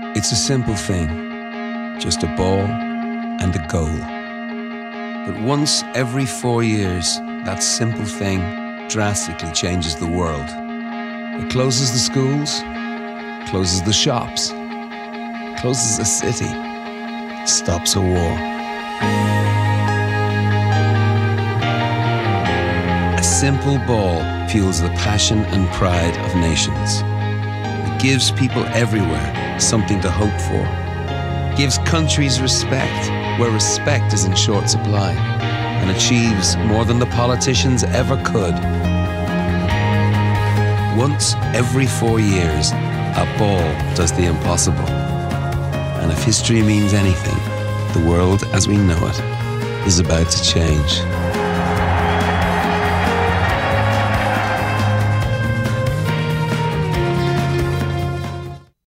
It's a simple thing, just a ball and a goal. But once every 4 years, that simple thing drastically changes the world. It closes the schools, closes the shops, closes a city, stops a war. A simple ball fuels the passion and pride of nations. It gives people everywhere something to hope for. Gives countries respect where respect is in short supply, and achieves more than the politicians ever could. Once every 4 years, a ball does the impossible. And if history means anything, the world as we know it is about to change.